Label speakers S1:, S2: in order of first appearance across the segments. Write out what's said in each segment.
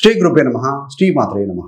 S1: శ్రీ గురుభ్యో నమః, శ్రీ మాత్రే నమః.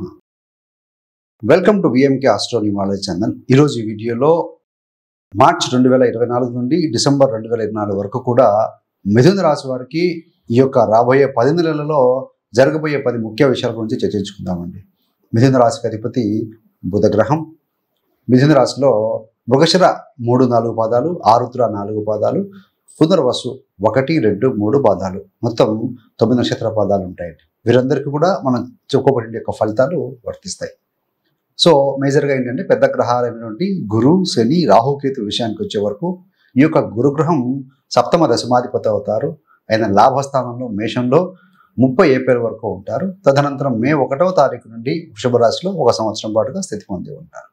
S1: Welcome to VMK astro numerology channel. ఈరోజు ఈ వీడియోలో మార్చ్ 2024 నుండి డిసెంబర్ 2024 వరకు కూడా మిథున రాశి వారికి ఈ యొక్క రాబోయే 10 నెలలలో జరగబోయే 10 ముఖ్య విషయాల గురించి చర్చించుకుందామండి. మిథున రాశికి అధిపతి బుధ గ్రహం. మిథున రాశిలో మృగశిర 3-4 పాదాలు, ఆరుద్ర 4 పాదాలు, పునర్వసు 1, 2, 3 పాదాలు, మొత్తం 9 నక్షత్ర పాదాలు ఉంటాయండి. వీరందరికీ కూడా మనం చెప్పుకోబడిన యొక్క ఫలితాలు వర్తిస్తాయి. సో మేజర్గా ఏంటంటే పెద్ద గ్రహాలైనటువంటి గురు, శని, రాహుకేతు విషయానికి వచ్చే వరకు ఈ యొక్క గురుగ్రహం సప్తమ దశమాధిపతి అవుతారు. ఆయన లాభస్థానంలో మేషంలో 30 ఏప్రిల్ వరకు ఉంటారు. తదనంతరం మే 1వ తారీఖు నుండి వృషభ రాశిలో 1 సంవత్సరం పాటుగా స్థితి పొంది ఉంటారు.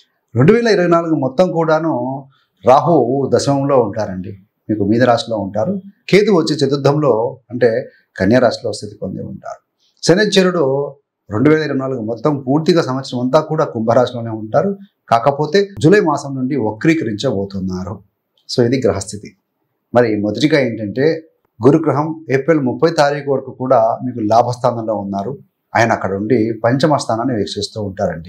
S1: 2024 మొత్తం కూడాను రాహు దశమంలో ఉంటారండి, మీకు మీన రాశిలో ఉంటారు. కేతు వచ్చి చతుర్థంలో అంటే కన్యా రాశిలో స్థితి పొంది ఉంటారు. శనిశ్చరుడు 2024 మొత్తం పూర్తిగా సంవత్సరం అంతా కూడా కుంభరాశిలోనే ఉంటారు. కాకపోతే జూలై మాసం నుండి వక్రీకరించబోతున్నారు. సో ఇది గ్రహస్థితి. మరి మొదటిగా ఏంటంటే గురుగ్రహం ఏప్రిల్ 30 తారీఖు వరకు కూడా మీకు లాభస్థానంలో ఉన్నారు. ఆయన అక్కడ ఉండి పంచమ స్థానాన్ని వీక్షిస్తూ ఉంటారండి.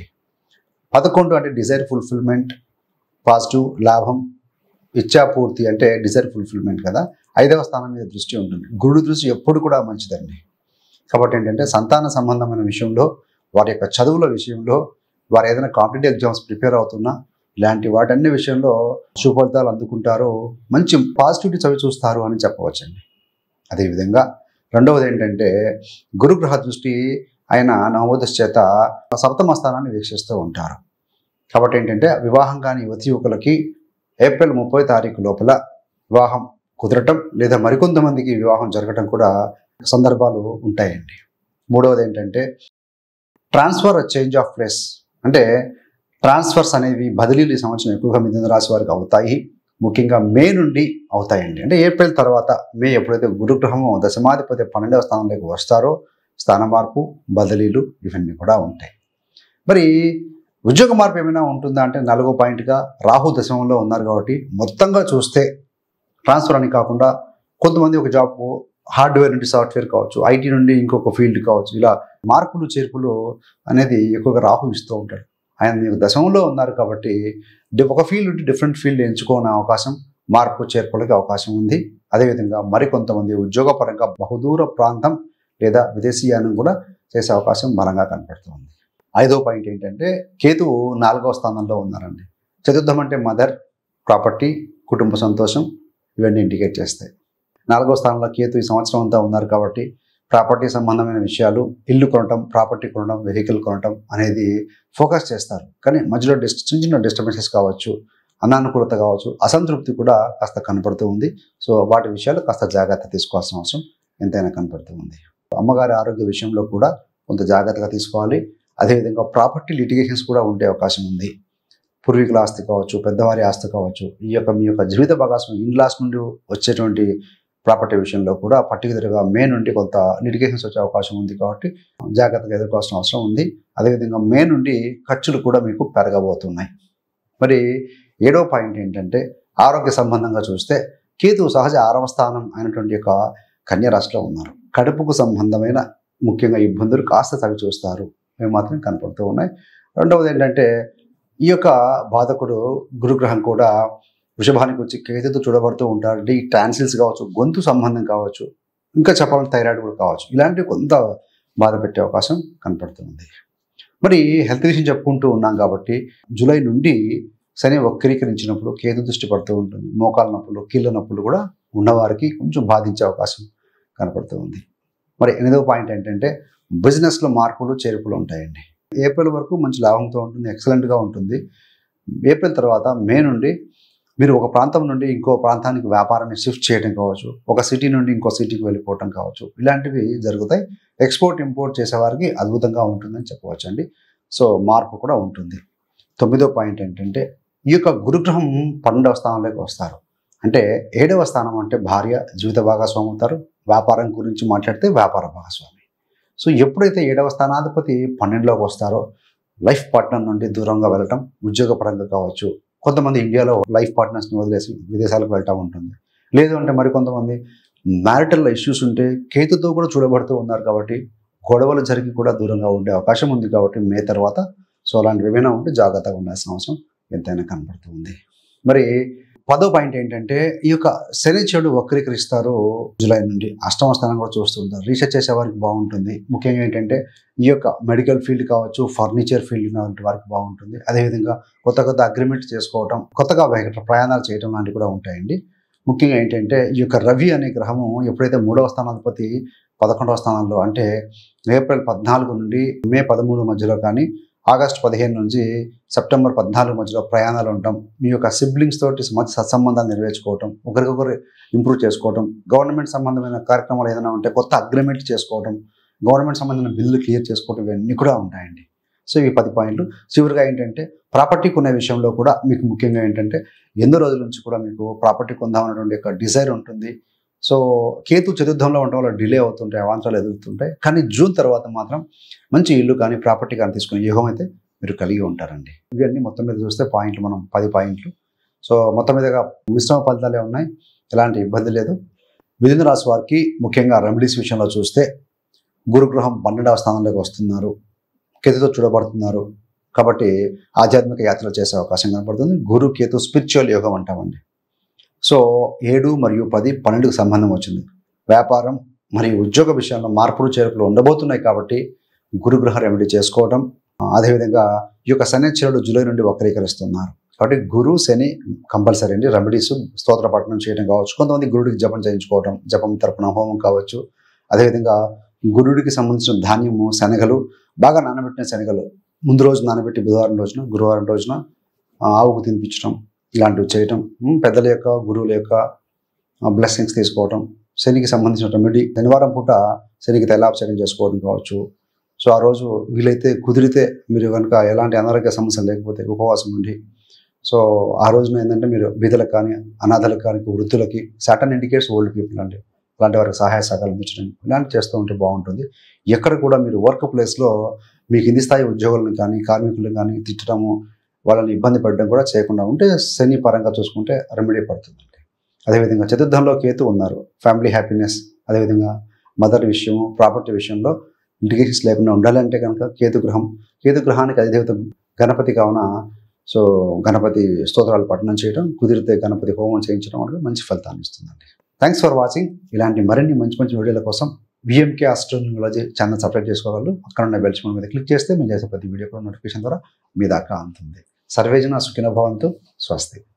S1: 11 అంటే డిజైర్ ఫుల్ఫిల్మెంట్, పాజిటివ్, లాభం, ఇచ్ఛాపూర్తి అంటే డిజైర్ ఫుల్ఫిల్మెంట్ కదా. 5వ స్థానం మీద దృష్టి ఉంటుంది. గురుడు దృష్టి ఎప్పుడు కూడా మంచిదండి. కాబట్టి ఏంటంటే సంతాన సంబంధమైన విషయంలో, వారి యొక్క చదువుల విషయంలో, వారు ఏదైనా కాంపిటేటివ్ ఎగ్జామ్స్ ప్రిపేర్ అవుతున్నా ఇలాంటి వాటన్ని విషయంలో సుఫలితాలు అందుకుంటారు, మంచి పాజిటివిటీ చవి చూస్తారు అని చెప్పవచ్చండి. అదేవిధంగా రెండవది ఏంటంటే గురుగ్రహ దృష్టి ఆయన నవోదశ చేత సప్తమ స్థానాన్ని వీక్షిస్తూ ఉంటారు. కాబట్టి ఏంటంటే వివాహం కాని యువతి యువకులకి ఏప్రిల్ 30 తారీఖు లోపల వివాహం కుదరటం లేదా మరికొంతమందికి వివాహం జరగటం కూడా సందర్భాలు ఉంటాయండి. మూడవది ఏంటంటే ట్రాన్స్ఫర్, చేంజ్ ఆఫ్ ప్లేస్, అంటే ట్రాన్స్ఫర్స్ అనేవి బదిలీలు ఈ సంవత్సరం ఎక్కువగా మిథున రాశి వారికి అవుతాయి. ముఖ్యంగా మే నుండి అవుతాయండి. అంటే ఏప్రిల్ తర్వాత మే ఎప్పుడైతే గురుగ్రహము దశమాధిపతి 12వ స్థానంలోకి వస్తారో స్థాన మార్పు, బదిలీలు ఇవన్నీ కూడా ఉంటాయి. మరి ఉద్యోగ మార్పు ఏమైనా ఉంటుందా అంటే 4వ పాయింట్గా రాహు దశమంలో ఉన్నారు కాబట్టి మొత్తంగా చూస్తే ట్రాన్స్ఫర్ అని కాకుండా కొంతమంది ఒక జాబ్ హార్డ్వేర్ నుండి సాఫ్ట్వేర్ కావచ్చు, ఐటీ నుండి ఇంకొక ఫీల్డ్ కావచ్చు, ఇలా మార్పులు చేర్పులు అనేది ఎక్కువగా రాహు ఇస్తూ ఉంటాడు. ఆయన మీకు దశమంలో ఉన్నారు కాబట్టి ఒక ఫీల్డ్ నుండి డిఫరెంట్ ఫీల్డ్ ఎంచుకోని అవకాశం, మార్పు చేర్పులకి అవకాశం ఉంది. అదేవిధంగా మరికొంతమంది ఉద్యోగపరంగా బహుదూర ప్రాంతం లేదా విదేశీయానం కూడా చేసే అవకాశం బలంగా కనపడుతుంది. 5వ పాయింట్ ఏంటంటే కేతువు 4వ స్థానంలో ఉన్నారండి. చతుర్థం అంటే మదర్, ప్రాపర్టీ, కుటుంబ సంతోషం ఇవన్నీ ఇండికేట్ చేస్తాయి. 4వ స్థానంలో కేతు ఈ సంవత్సరం అంతా ఉన్నారు కాబట్టి ప్రాపర్టీ సంబంధమైన విషయాలు, ఇల్లు కొనటం, ప్రాపర్టీ కొనడం, వెహికల్ కొనటం అనేది ఫోకస్ చేస్తారు. కానీ మధ్యలో చిన్న చిన్న డిస్టర్బెన్సెస్ కావచ్చు, అనానుకూలత కావచ్చు, అసంతృప్తి కూడా కాస్త కనపడుతూ ఉంది. సో వాటి విషయాలు కాస్త జాగ్రత్త తీసుకోవాల్సిన అవసరం ఎంతైనా కనపడుతూ ఉంది. అమ్మగారి ఆరోగ్య విషయంలో కూడా కొంత జాగ్రత్తగా తీసుకోవాలి. అదేవిధంగా ప్రాపర్టీ లిటిగేషన్స్ కూడా ఉండే అవకాశం ఉంది. పూర్వీకుల ఆస్తి కావచ్చు, పెద్దవారి ఆస్తి కావచ్చు, మీ యొక్క జీవిత భాగస్వామి ఇన్లాస్ నుండి వచ్చేటువంటి ప్రాపర్టీ విషయంలో కూడా పర్టికులర్గా మే నుండి కొంత లిటిగేషన్స్ వచ్చే అవకాశం ఉంది. కాబట్టి జాగ్రత్తగా ఎదుర్కోవాల్సిన అవసరం ఉంది. అదేవిధంగా మే నుండి ఖర్చులు కూడా మీకు పెరగబోతున్నాయి. మరి 7వ పాయింట్ ఏంటంటే ఆరోగ్య సంబంధంగా చూస్తే కేతు సహజ 6వ స్థానం అయినటువంటి యొక్క కన్యా రాశిలో ఉన్నారు. కడుపుకు సంబంధమైన ముఖ్యంగా ఇబ్బందులు కాస్త చవి చూస్తారు, ఇవి మాత్రం కనపడుతూ ఉన్నాయి. రెండవది ఏంటంటే ఈ యొక్క బాధకుడు గురుగ్రహం కూడా వృషభానికి వచ్చి కేతుతో చూడబడుతూ ఉంటారు. ఈ ట్రాన్సిల్స్ కావచ్చు, గొంతు సంబంధం కావచ్చు, ఇంకా చెప్పాలంటే థైరాయిడ్ కూడా కావచ్చు, ఇలాంటివి కొంత బాధ పెట్టే అవకాశం కనపడుతుంది. మరి హెల్త్ విషయం చెప్పుకుంటూ ఉన్నాం కాబట్టి జూలై నుండి శని వక్రీకరించినప్పుడు కేతు దృష్టి పడుతూ ఉంటుంది. మోకాల నొప్పులు, కీళ్ళ నొప్పులు కూడా ఉన్నవారికి కొంచెం బాధించే అవకాశం కనపడుతూ ఉంది. మరి 8వ పాయింట్ ఏంటంటే బిజినెస్లో మార్పులు చేర్పులు ఉంటాయండి. ఏప్రిల్ వరకు మంచి లాభంతో ఉంటుంది, ఎక్సలెంట్గా ఉంటుంది. ఏప్రిల్ తర్వాత మే నుండి మీరు ఒక ప్రాంతం నుండి ఇంకో ప్రాంతానికి వ్యాపారాన్ని షిఫ్ట్ చేయడం కావచ్చు, ఒక సిటీ నుండి ఇంకో సిటీకి వెళ్ళిపోవటం కావచ్చు, ఇలాంటివి జరుగుతాయి. ఎక్స్పోర్ట్ ఇంపోర్ట్ చేసేవారికి అద్భుతంగా ఉంటుందని చెప్పవచ్చు అండి. సో మార్పు కూడా ఉంటుంది. 9వ పాయింట్ ఏంటంటే ఈ యొక్క గురుగ్రహం 12వ స్థానంలోకి వస్తారు. అంటే 7వ స్థానం అంటే భార్య, జీవిత భాగస్వామి అవుతారు. వ్యాపారం గురించి మాట్లాడితే వ్యాపార భాగస్వామి. సో ఎప్పుడైతే 7వ స్థానాధిపతి 12లోకి వస్తారో లైఫ్ పార్ట్నర్ నుండి దూరంగా వెళ్ళటం, ఉద్యోగపరంగా కావచ్చు, కొంతమంది ఇండియాలో లైఫ్ పార్ట్నర్స్ని వదిలేసి విదేశాలకు వెళ్ళటం ఉంటుంది. లేదు అంటే మరికొంతమంది మ్యారిటల్ ఇష్యూస్ ఉంటే కేతుతో కూడా చూడబడుతూ ఉన్నారు కాబట్టి గొడవలు జరిగి కూడా దూరంగా ఉండే అవకాశం ఉంది కాబట్టి మే తర్వాత. సో అలాంటివి ఏమైనా ఉంటే జాగ్రత్తగా ఉండాల్సిన అవసరం ఎంతైనా కనపడుతుంది. మరి 10వ పాయింట్ ఏంటంటే, ఈ యొక్క శని చెడు వక్రీకరిస్తారు జూలై నుండి. అష్టమ స్థానం కూడా చూస్తూ ఉంటారు. రీసెర్చ్ చేసే వారికి బాగుంటుంది. ముఖ్యంగా ఏంటంటే ఈ యొక్క మెడికల్ ఫీల్డ్ కావచ్చు, ఫర్నిచర్ ఫీల్డ్ లాంటి వారికి బాగుంటుంది. అదేవిధంగా కొత్త అగ్రిమెంట్ చేసుకోవటం, కొత్తగా ప్రయాణాలు చేయడం లాంటివి కూడా ఉంటాయండి. ముఖ్యంగా ఏంటంటే ఈ యొక్క రవి అనే గ్రహము ఎప్పుడైతే 3వ స్థానాధిపతి 11వ స్థానంలో, అంటే ఏప్రిల్ 14 నుండి మే 13 మధ్యలో కానీ, ఆగస్టు 15 నుంచి సెప్టెంబర్ 14 మధ్యలో ప్రయాణాలు ఉండటం, మీ యొక్క సిబ్లింగ్స్ తోటి మధ్య సత్సంబంధాలు నెరవేర్చుకోవటం, ఒకరికొకరు ఇంప్రూవ్ చేసుకోవటం, గవర్నమెంట్ సంబంధమైన కార్యక్రమాలు ఏదైనా ఉంటే కొత్త అగ్రిమెంట్ చేసుకోవడం, గవర్నమెంట్ సంబంధమైన బిల్లు క్లియర్ చేసుకోవడం, ఇవన్నీ కూడా ఉంటాయండి. సో ఇవి 10 పాయింట్లు. చివరిగా ఏంటంటే ప్రాపర్టీ కొనే విషయంలో కూడా మీకు ముఖ్యంగా ఏంటంటే ఎన్నో రోజుల నుంచి కూడా మీకు ప్రాపర్టీ కొందామనేటువంటి యొక్క డిజైర్ ఉంటుంది. సో కేతు చతుర్థంలో ఉండడం వల్ల డిలే అవుతుంటాయి, అవాంతరాలు ఎదుగుతుంటాయి. కానీ జూన్ తర్వాత మాత్రం మంచి ఇల్లు కానీ ప్రాపర్టీ కానీ తీసుకునే యోగం అయితే మీరు కలిగి ఉంటారండి. ఇవన్నీ మొత్తం మీద చూస్తే పాయింట్లు మనం 10 పాయింట్లు. సో మొత్తం మీదగా మిశ్రమ ఫలితాలే ఉన్నాయి, ఎలాంటి ఇబ్బంది లేదు. మిథున రాశి వారికి ముఖ్యంగా రెమెడీస్ విషయంలో చూస్తే గురుగ్రహం 12వ స్థానంలోకి వస్తున్నారు, కేతుతో చూడబడుతున్నారు. కాబట్టి ఆధ్యాత్మిక యాత్రలు చేసే అవకాశం కనపడుతుంది. గురు కేతు స్పిరిచువల్ యోగం అంటామండి. సో 7 మరియు 10 12కు సంబంధం వచ్చింది. వ్యాపారం మరియు ఉద్యోగ విషయంలో మార్పులు చేర్పులు ఉండబోతున్నాయి కాబట్టి గురుగ్రహ రెమెడీ చేసుకోవడం. అదేవిధంగా ఈ యొక్క శనిశ్చరుడు జూలై నుండి వక్రీకరిస్తున్నారు కాబట్టి గురు శని కంపల్సరీ అండి. రెమెడీస్ స్తోత్ర పఠనం చేయడం కావచ్చు, కొంతమంది గురుడికి జపం చేయించుకోవడం, జపం తరపున హోమం కావచ్చు. అదేవిధంగా గురుడికి సంబంధించిన ధాన్యము, శనగలు, బాగా నానబెట్టిన శనగలు ముందు రోజు నానబెట్టి బుధవారం రోజున, గురువారం రోజున ఆవుకు తినిపించడం, ఇలాంటివి చేయటం. పెద్దల యొక్క గురువుల యొక్క బ్లెస్సింగ్స్ తీసుకోవటం, శనికి సంబంధించిన రెమెడీ. శనివారం పూట శనికి తైలాభిషేకం చేసుకోవడం కావచ్చు. సో ఆ రోజు వీలైతే కుదిరితే మీరు కనుక ఎలాంటి అనారోగ్య సమస్యలు లేకపోతే ఉపవాసం ఉండి, సో ఆ రోజున ఏంటంటే మీరు బీదలకు కానీ, అనాథలకు కానీ, వృద్ధులకి, సాటర్న్ ఇండికేట్స్ ఓల్డ్ పీపుల్ అండి, అలాంటి వారికి సహాయ సహకారాలు అందించడం, ఇలాంటి చేస్తూ ఉంటే బాగుంటుంది. ఎక్కడ కూడా మీరు వర్క్ ప్లేస్లో మీ కింది స్థాయి ఉద్యోగులను కానీ, కార్మికులను కానీ తిట్టడము, వాళ్ళని ఇబ్బంది పడడం కూడా చేయకుండా ఉంటే శని పరంగా చూసుకుంటే రెమెడీ పడుతుందండి. అదేవిధంగా చతుర్థంలో కేతు ఉన్నారు, ఫ్యామిలీ హ్యాపీనెస్, అదేవిధంగా మదర్ విషయము, ప్రాపర్టీ విషయంలో ఇండికేషన్స్ లేకుండా ఉండాలంటే కనుక కేతు గ్రహానికి అధిదేవత గణపతి కావున సో గణపతి స్తోత్రాలు పఠనం చేయడం, కుదిరితే గణపతి హోమం చేయించడం వల్ల మంచి ఫలితాన్ని ఇస్తుందండి. Thanks for watching. ఇలాంటి మరిన్ని మంచి వీడియోల కోసం విఎంకే ఆస్ట్రోన్యూమాలజీ ఛానల్ సబ్స్క్రైబ్ చేసుకోగలరు. అక్కడ ఉన్న బెల్ సింబల్ మీద క్లిక్ చేస్తే మేము చేసే ప్రతి వీడియో కూడా నోటిఫికేషన్ ద్వారా మీ దాకా అందుతుంది. సర్వేజన సుఖినో భవంతు. స్వస్తి.